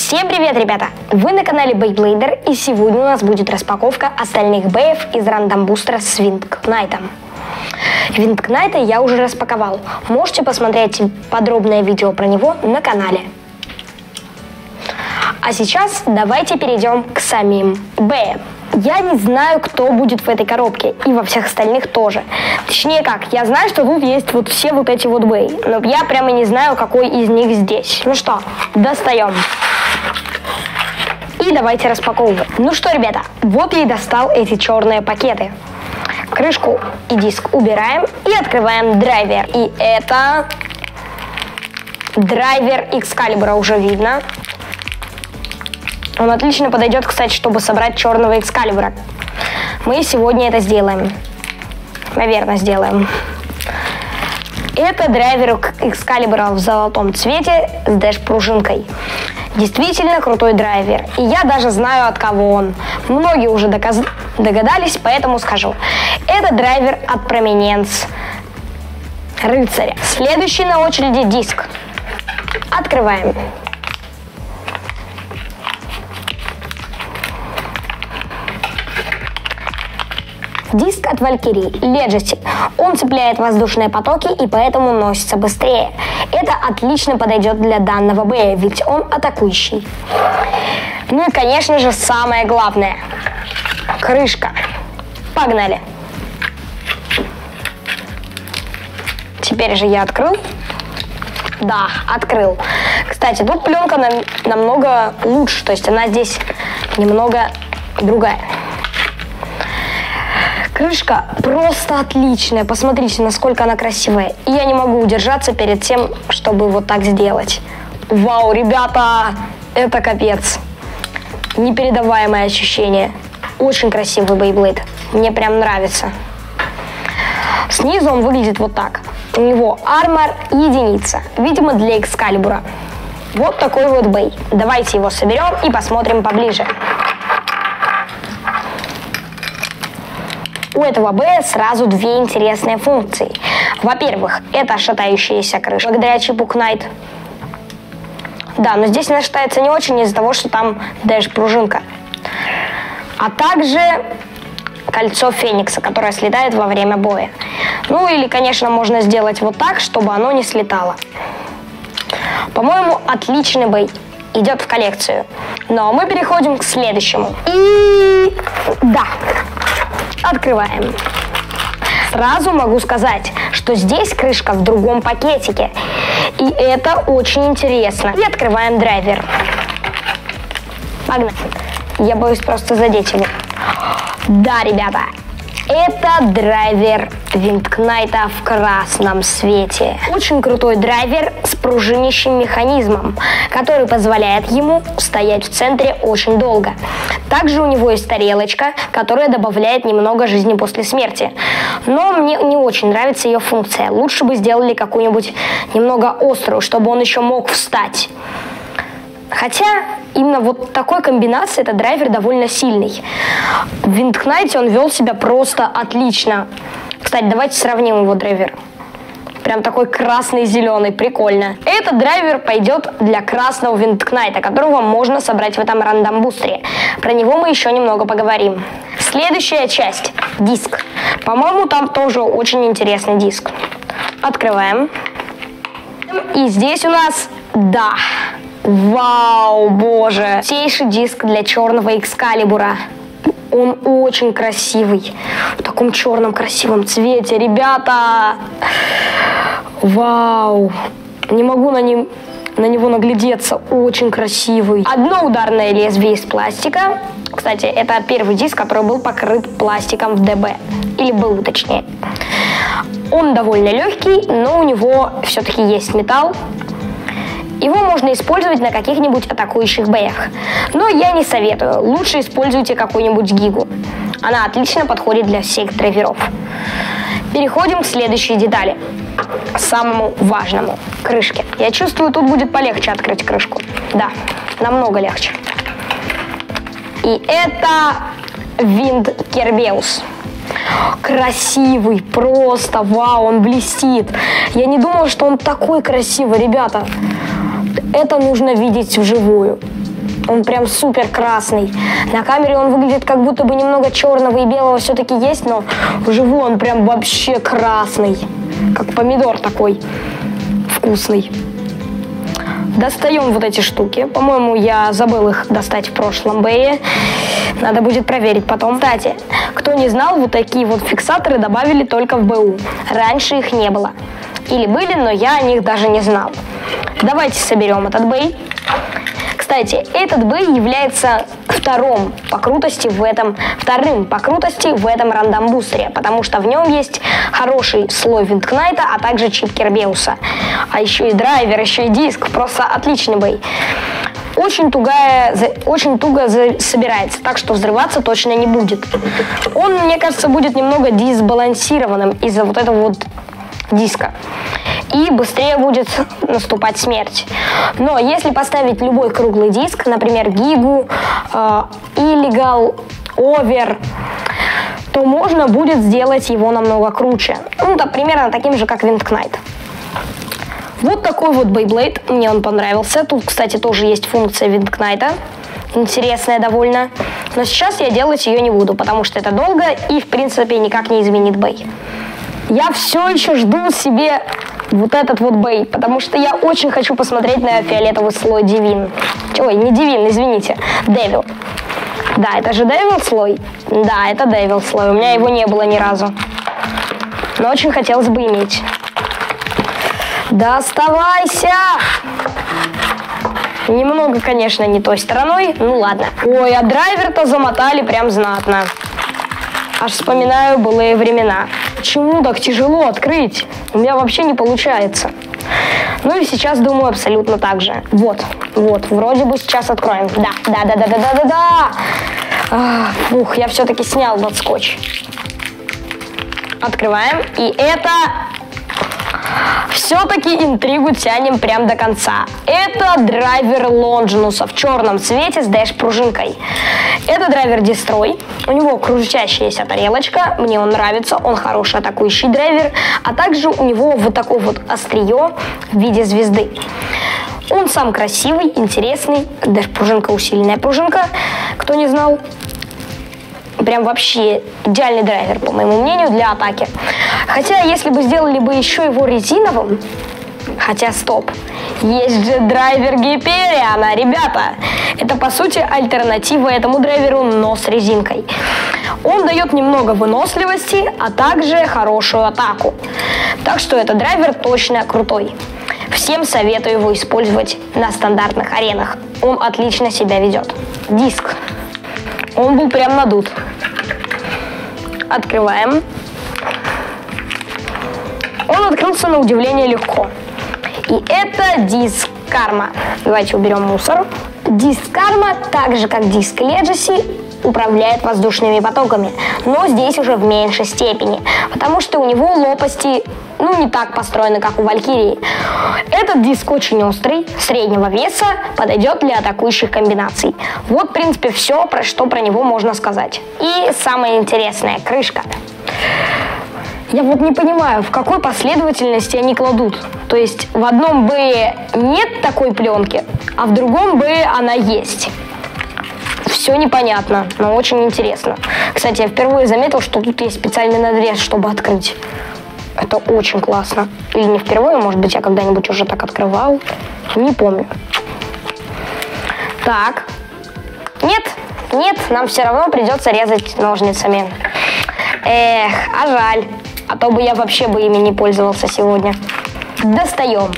Всем привет, ребята! Вы на канале Бейблейдер, и сегодня у нас будет распаковка остальных беев из рандом-бустера с Виндкнайтом. Виндкнайта я уже распаковал. Можете посмотреть подробное видео про него на канале. А сейчас давайте перейдем к самим беям. Я не знаю, кто будет в этой коробке, и во всех остальных тоже. Точнее как, я знаю, что тут есть вот все вот эти вот беи, но я прямо не знаю, какой из них здесь. Ну что, достаем. И давайте распаковывать. Ну что, ребята, вот я и достал эти черные пакеты. Крышку и диск убираем и открываем драйвер. И это драйвер Экскалибура, уже видно. Он отлично подойдет, кстати, чтобы собрать черного Экскалибура. Мы сегодня это сделаем. Наверное, сделаем. Это драйвер Экскалибура в золотом цвете с дэш-пружинкой. Действительно крутой драйвер. И я даже знаю, от кого он. Многие уже догадались, поэтому скажу. Это драйвер от Prominence Рыцаря. Следующий на очереди диск. Открываем. Диск от Valkyrie Legacy. Он цепляет воздушные потоки и поэтому носится быстрее. Это отлично подойдет для данного бея, ведь он атакующий. Ну и, конечно же, самое главное. Крышка. Погнали. Теперь же я открыл. Да, открыл. Кстати, тут пленка намного лучше, то есть она здесь немного другая. Крышка просто отличная. Посмотрите, насколько она красивая. И я не могу удержаться перед тем, чтобы вот так сделать. Вау, ребята, это капец. Непередаваемое ощущение. Очень красивый Beyblade. Мне прям нравится. Снизу он выглядит вот так. У него армор единица. Видимо, для Экскалибура. Вот такой вот бей. Давайте его соберем и посмотрим поближе. У этого бея сразу две интересные функции. Во-первых, это шатающаяся крыша, благодаря чипу Knight. Да, но здесь она шатается не очень из-за того, что там дэш-пружинка. А также кольцо Феникса, которое слетает во время боя. Ну или, конечно, можно сделать вот так, чтобы оно не слетало. По-моему, отличный бей. Идет в коллекцию. Но мы переходим к следующему. И да. Открываем. Сразу могу сказать, что здесь крышка в другом пакетике. И это очень интересно. И открываем драйвер. Погнали. Я боюсь просто задеть его. Да, ребята, это драйвер Виндкнайта в красном цвете. Очень крутой драйвер с пружинящим механизмом, который позволяет ему стоять в центре очень долго. Также у него есть тарелочка, которая добавляет немного жизни после смерти. Но мне не очень нравится ее функция. Лучше бы сделали какую-нибудь немного острую, чтобы он еще мог встать. Хотя именно вот такой комбинации этот драйвер довольно сильный. В Виндкнайте он вел себя просто отлично. Кстати, давайте сравним его драйвер. Прям такой красный и зеленый, прикольно. Этот драйвер пойдет для красного Виндкнайта, которого можно собрать в этом рандом-бустере. Про него мы еще немного поговорим. Следующая часть. Диск. По-моему, там тоже очень интересный диск. Открываем. И здесь у нас, да, вау, боже, чистейший диск для черного Экскалибура. Он очень красивый, в таком черном красивом цвете, ребята. Вау, не могу на него наглядеться, очень красивый. Одно ударное лезвие из пластика. Кстати, это первый диск, который был покрыт пластиком в ДБ, или был, точнее. Он довольно легкий, но у него все-таки есть металл. Его можно использовать на каких-нибудь атакующих беях. Но я не советую. Лучше используйте какую-нибудь гигу. Она отлично подходит для всех драйверов. Переходим к следующей детали. Самому важному. Крышке. Я чувствую, тут будет полегче открыть крышку. Да, намного легче. И это Винд Кербеус. Красивый, просто, вау, он блестит. Я не думала, что он такой красивый, ребята. Это нужно видеть вживую. Он прям супер красный. На камере он выглядит как будто бы немного черного и белого все-таки есть, но вживую он прям вообще красный. Как помидор такой вкусный. Достаем вот эти штуки. По-моему, я забыл их достать в прошлом бэе. Надо будет проверить потом. Кстати, кто не знал, вот такие вот фиксаторы добавили только в БУ. Раньше их не было. Или были, но я о них даже не знал. Давайте соберем этот бэй. Кстати, этот бэй является вторым по крутости в этом рандом-бустере, потому что в нем есть хороший слой Винкнайта, а также чип Кербеуса. А еще и драйвер, еще и диск. Просто отличный бэй. Очень туго собирается, так что взрываться точно не будет. Он, мне кажется, будет немного дисбалансированным из-за вот этого вот диска. И быстрее будет наступать смерть. Но если поставить любой круглый диск, например, Гигу, Illegal, Over, то можно будет сделать его намного круче. Ну, да, примерно таким же, как Винкнайт. Вот такой вот Beyblade. Мне он понравился. Тут, кстати, тоже есть функция Винкнайта. Интересная довольно. Но сейчас я делать ее не буду, потому что это долго и, в принципе, никак не изменит бэй. Я все еще жду себе вот этот вот бэй, потому что я очень хочу посмотреть на фиолетовый слой Divine. Ой, не Divine, извините, Devil. Да, это же Devil слой? Да, это Devil слой. У меня его не было ни разу. Но очень хотелось бы иметь. Доставайся! Немного, конечно, не той стороной. Ну ладно. Ой, а драйвер-то замотали прям знатно. Аж вспоминаю былые времена. Почему так тяжело открыть? У меня вообще не получается. Ну и сейчас думаю абсолютно так же. Вот, вроде бы сейчас откроем. Да. Фух, я все-таки снял этот скотч. Открываем. И это... Все-таки интригу тянем прям до конца. Это драйвер Longinus в черном цвете с дэш-пружинкой. Это драйвер Destroy. У него крутящаяся тарелочка. Мне он нравится. Он хороший атакующий драйвер. А также у него вот такое вот острие в виде звезды. Он сам красивый, интересный. Дэш-пружинка, усиленная пружинка. Кто не знал. Прям вообще идеальный драйвер, по моему мнению, для атаки. Хотя, если бы сделали бы еще его резиновым... Хотя, стоп. Есть же драйвер Гипериана, ребята. Это, по сути, альтернатива этому драйверу, но с резинкой. Он дает немного выносливости, а также хорошую атаку. Так что этот драйвер точно крутой. Всем советую его использовать на стандартных аренах. Он отлично себя ведет. Диск. Он был прям надут. Открываем. Он открылся на удивление легко. И это диск Karma. Давайте уберем мусор. Диск Karma, так же как диск Legacy, управляет воздушными потоками, но здесь уже в меньшей степени, потому что у него лопасти, не так построены, как у Валькирии. Этот диск очень острый, среднего веса, подойдет для атакующих комбинаций. Вот, в принципе, все, что про него можно сказать. И самое интересное, крышка. Я вот не понимаю, в какой последовательности они кладут. То есть в одном Б нет такой пленки, а в другом Б она есть. Все непонятно, но очень интересно. Кстати, я впервые заметил, что тут есть специальный надрез, чтобы открыть. Это очень классно. Или не впервые, может быть, я когда-нибудь уже так открывал. Не помню. Так. Нет, нам все равно придется резать ножницами. Эх, а жаль. А то бы я вообще бы ими не пользовался сегодня. Достаем.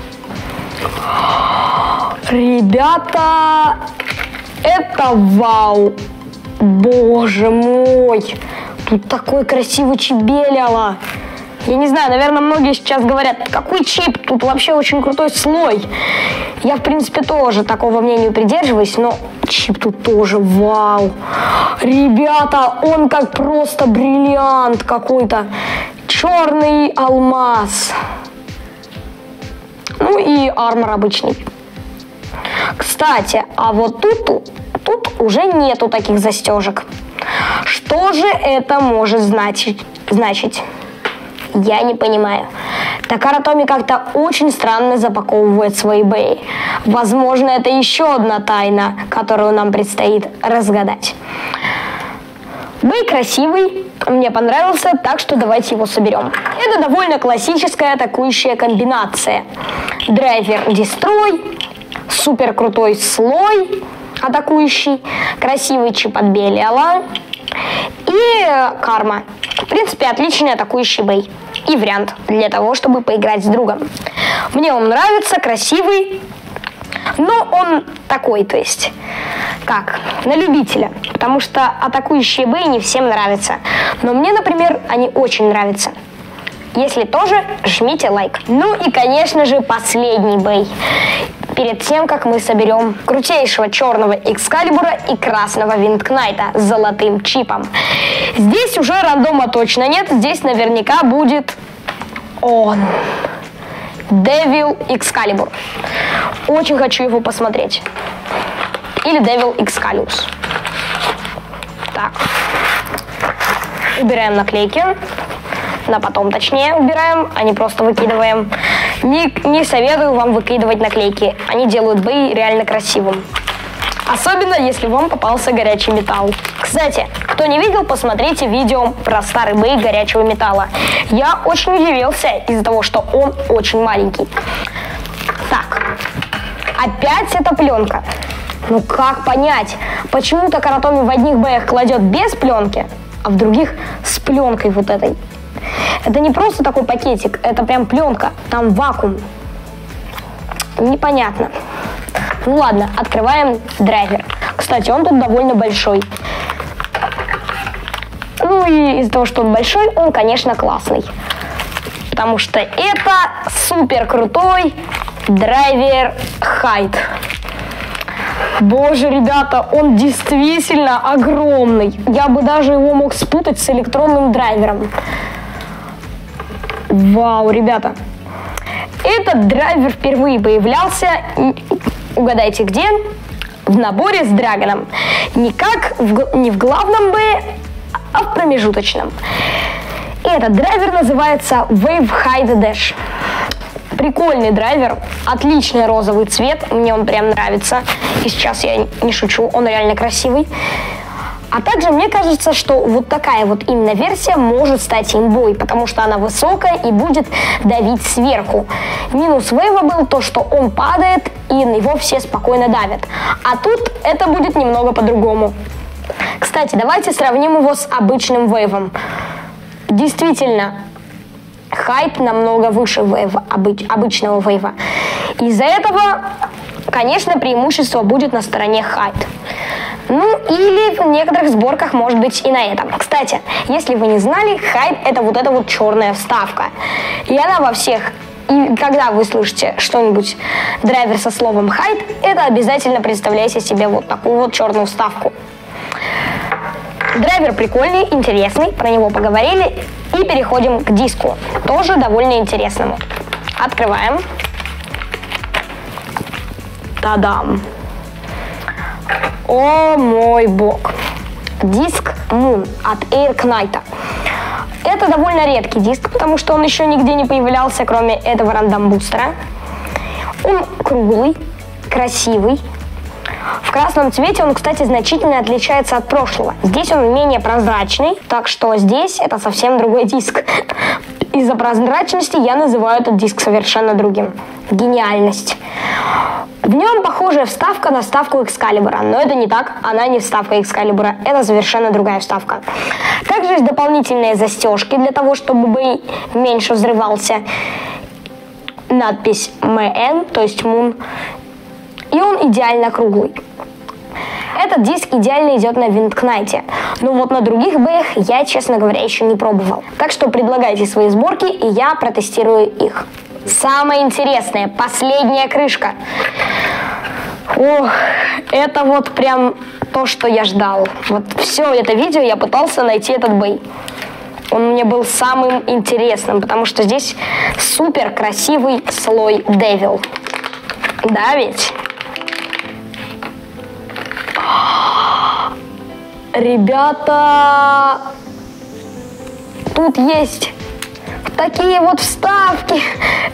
Ребята, это вау. Боже мой. Тут такой красивый чебеляло. Я не знаю, наверное, многие сейчас говорят, какой чип, тут вообще очень крутой слой. Я, в принципе, тоже такого мнения придерживаюсь, но чип тут тоже вау. Ребята, он как просто бриллиант какой-то. Черный алмаз. Ну и армор обычный. Кстати, а вот тут уже нету таких застежек. Что же это может значить? я не понимаю. Takara Tomy как-то очень странно запаковывает свои бэи. Возможно, это еще одна тайна, которую нам предстоит разгадать. Бэй красивый, мне понравился, так что давайте его соберем. Это довольно классическая атакующая комбинация. Драйвер Дестрой, супер крутой слой атакующий, красивый чип от Белиала и Карма. В принципе, отличный атакующий бэй и вариант для того, чтобы поиграть с другом. Мне он нравится, красивый, но он такой, то есть, как, на любителя, потому что атакующие бэй не всем нравятся. Но мне, например, они очень нравятся. Если тоже, жмите лайк. Ну и, конечно же, последний бэй. Перед тем, как мы соберем крутейшего черного Экскалибура и красного Виндкнайта с золотым чипом. Здесь уже рандома точно нет, здесь наверняка будет он. Devil Экскалибур. Очень хочу его посмотреть. Или Devil Excalibus. Так. Убираем наклейки. На потом, точнее, убираем, а не просто выкидываем. Не советую вам выкидывать наклейки. Они делают бэй реально красивым. Особенно, если вам попался горячий металл. Кстати, кто не видел, посмотрите видео про старый бэй горячего металла. Я очень удивился из-за того, что он очень маленький. Так, опять эта пленка. Ну как понять, почему Takara Tomy в одних бэях кладет без пленки, а в других с пленкой вот этой? Это не просто такой пакетик, это прям пленка, там вакуум. Непонятно. Ну ладно, открываем драйвер. Кстати, он тут довольно большой. Ну и из-за того, что он большой, он, конечно, классный. Потому что это супер крутой драйвер Хайд. Боже, ребята, он действительно огромный. Я бы даже его мог спутать с электронным драйвером. Вау, ребята. Этот драйвер впервые появлялся, угадайте где, в наборе с Драгоном. Не в главном бэе, а в промежуточном. Этот драйвер называется Wave Hide Dash. Прикольный драйвер, отличный розовый цвет, мне он прям нравится. И сейчас я не шучу, он реально красивый. А также мне кажется, что вот такая вот именно версия может стать имбой, потому что она высокая и будет давить сверху. Минус Вейва был то, что он падает и на него все спокойно давят. А тут это будет немного по-другому. Кстати, давайте сравним его с обычным Вейвом. Действительно, хайп намного выше вейва, обычного вейва. Из-за этого, конечно, преимущество будет на стороне хайп. Ну, или в некоторых сборках может быть и на этом. Кстати, если вы не знали, хайп — это вот эта вот черная вставка. И она во всех... И когда вы слышите что-нибудь, драйвер со словом хайп, это обязательно представляйте себе вот такую вот черную вставку. Драйвер прикольный, интересный, про него поговорили. И переходим к диску, тоже довольно интересному. Открываем. Та-дам! О мой бог! Диск Moon от Airknight. Это довольно редкий диск, потому что он еще нигде не появлялся, кроме этого рандом-бустера. Он круглый, красивый. В красном цвете он, кстати, значительно отличается от прошлого. Здесь он менее прозрачный, так что здесь это совсем другой диск. Из-за прозрачности я называю этот диск совершенно другим. Гениальность. В нем похожая вставка на вставку Экскалибура, но это не так, она не вставка Экскалибура, это совершенно другая вставка. Также есть дополнительные застежки для того, чтобы бэй меньше взрывался. Надпись MN, то есть Moon. И он идеально круглый. Этот диск идеально идет на Виндкнайте, но вот на других бэях я, честно говоря, еще не пробовал. Так что предлагайте свои сборки, и я протестирую их. Самое интересное, последняя крышка. Ох, это вот прям то, что я ждал. Вот все это видео я пытался найти этот бэй. Он мне был самым интересным, потому что здесь супер красивый слой Devil. Да ведь? Ребята, тут есть Такие вот вставки.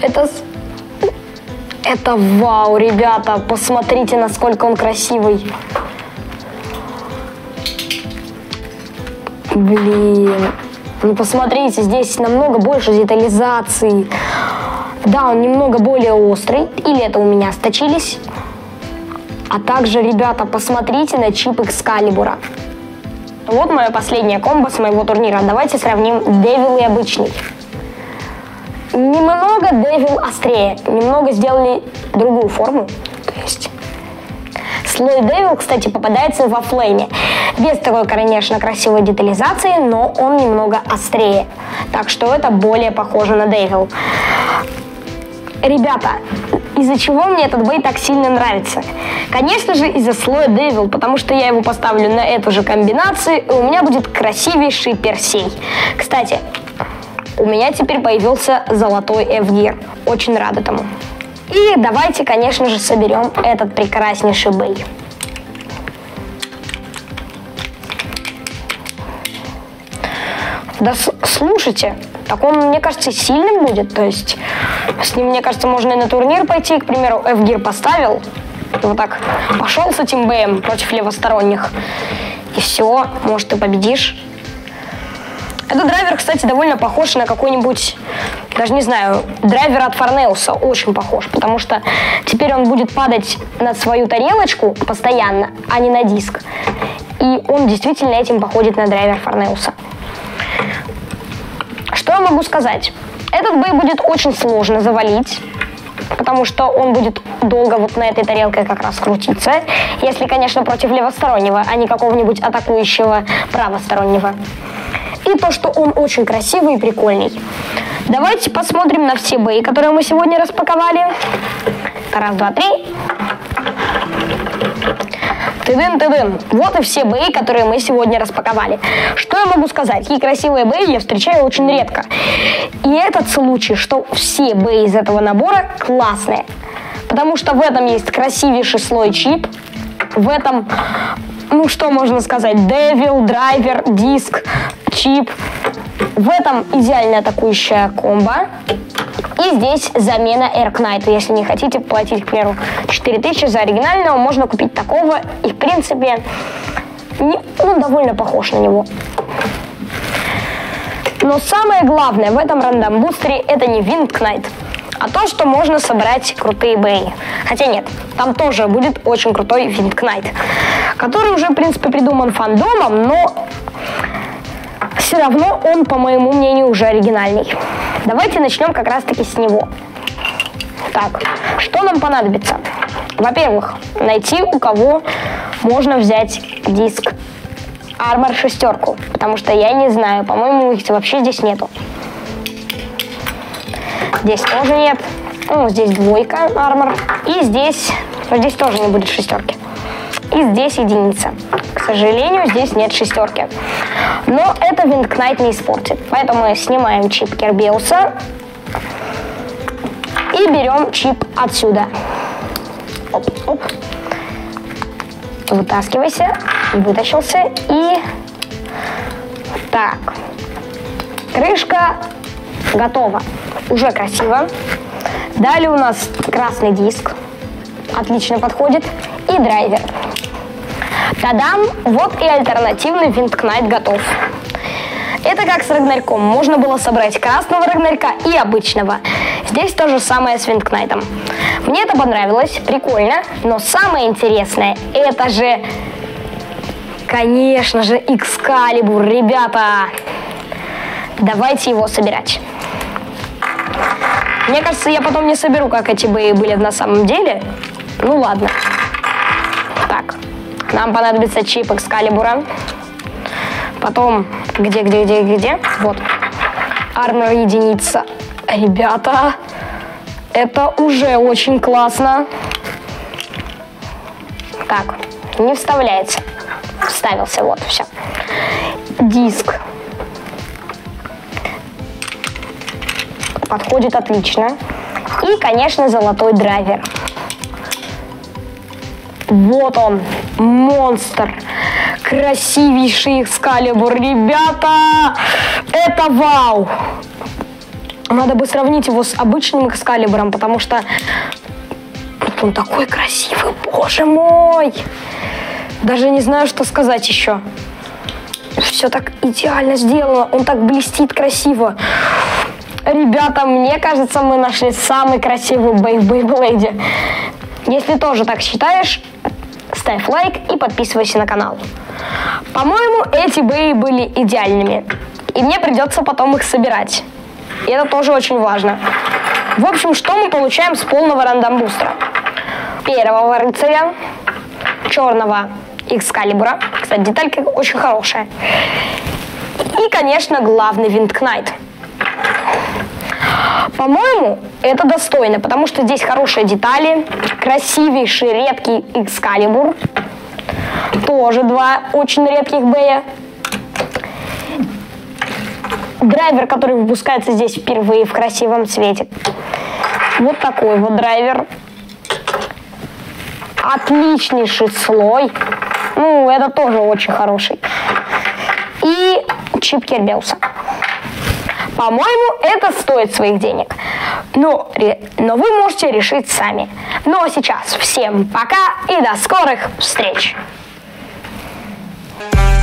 Это вау, ребята. Посмотрите, насколько он красивый. Блин. Ну, посмотрите, здесь намного больше детализации. Да, он немного более острый. Или это у меня сточились. А также, ребята, посмотрите на чип Экскалибура. Вот мое последнее комбо с моего турнира. Давайте сравним Девил и обычный. Немного Девил острее. Немного сделали другую форму. То есть слой Девил, кстати, попадается во флейме. Без такой, конечно, красивой детализации, но он немного острее. Так что это более похоже на Девил. Ребята, из-за чего мне этот бей так сильно нравится? Конечно же, из-за слоя Devil, потому что я его поставлю на эту же комбинацию, и у меня будет красивейший Персей. Кстати, у меня теперь появился золотой F-Gear. Очень рад этому. И давайте, конечно же, соберем этот прекраснейший бей. Да слушайте, так он, мне кажется, сильным будет. То есть с ним, мне кажется, можно и на турнир пойти. К примеру, F-Gear поставил. И вот так пошел с этим бэем против левосторонних. И все, может, ты победишь. Этот драйвер, кстати, довольно похож на какой-нибудь, даже не знаю, драйвер от Форнеуса. Очень похож, потому что теперь он будет падать на свою тарелочку постоянно, а не на диск. И он действительно этим походит на драйвер Форнеуса. Что я могу сказать? Этот бей будет очень сложно завалить, потому что он будет долго вот на этой тарелке как раз крутиться, если, конечно, против левостороннего, а не какого-нибудь атакующего правостороннего. И то, что он очень красивый и прикольный. Давайте посмотрим на все бои, которые мы сегодня распаковали. Раз, два, три. Тыдын-тыдын. Вот и все бои, которые мы сегодня распаковали. Что я могу сказать? Такие красивые бои я встречаю очень редко. И этот случай, что все бои из этого набора классные. Потому что в этом есть красивейший слой чип. В этом, ну что можно сказать, Devil, драйвер, диск, чип. В этом идеально атакующая комбо. И здесь замена Эркнайту. Если не хотите платить, к примеру, 4000 за оригинального, можно купить такого. И, в принципе, он довольно похож на него. Но самое главное в этом рандом-бустере это не Винкнайт, а то, что можно собрать крутые бои. Хотя нет, там тоже будет очень крутой Винкнайт, который уже, в принципе, придуман фандомом, но все равно он, по моему мнению, уже оригинальный. Давайте начнем как раз-таки с него. Так, что нам понадобится? Во-первых, найти, у кого можно взять диск Armor 6, потому что я не знаю, по-моему, их вообще здесь нету. Здесь тоже нет. Ну, здесь двойка Armor. И здесь тоже не будет 6. И здесь единица. К сожалению, здесь нет 6. Но это Винкнайт не испортит. Поэтому снимаем чип Кербеуса. И берем чип отсюда. Оп-оп. Вытаскивайся. Вытащился. И так. Крышка готова. Уже красиво. Далее у нас красный диск. Отлично подходит. И драйвер. Тадам! Вот и альтернативный Винкнайт готов. Это как с Рагнарьком. Можно было собрать красного Рагнарька и обычного. Здесь то же самое с Винкнайтом. Мне это понравилось, прикольно. Но самое интересное, это же, конечно же, Экскалибур, ребята. Давайте его собирать. Мне кажется, я потом не соберу, как эти бои были на самом деле. Ну ладно. Так, нам понадобится чип Экскалибура. Потом, где? Вот. Армор единица. Ребята, это уже очень классно. Так, не вставляется. Вставился, вот, все. Диск. Подходит отлично. И, конечно, золотой драйвер. Вот он, монстр. Красивейший Экскалибур, ребята. Это вау. Надо бы сравнить его с обычным Экскалибуром, потому что он такой красивый, боже мой! Даже не знаю, что сказать еще. Все так идеально сделано, он так блестит красиво. Ребята, мне кажется, мы нашли самый красивый бей в Бейблейде. Если тоже так считаешь, ставь лайк и подписывайся на канал. По-моему, эти беи были идеальными, и мне придется потом их собирать. И это тоже очень важно. В общем, что мы получаем с полного рандом-бустера? Первого рыцаря, черного Экскалибура. Кстати, деталька очень хорошая. И, конечно, главный Виндкнайт. По-моему, это достойно, потому что здесь хорошие детали, красивейший редкий Экскалибур, тоже два очень редких бея. Драйвер, который выпускается здесь впервые в красивом цвете. Вот такой вот драйвер. Отличнейший слой. Ну, это тоже очень хороший. И чип Кербеуса. По-моему, это стоит своих денег. Но вы можете решить сами. Ну а сейчас всем пока и до скорых встреч!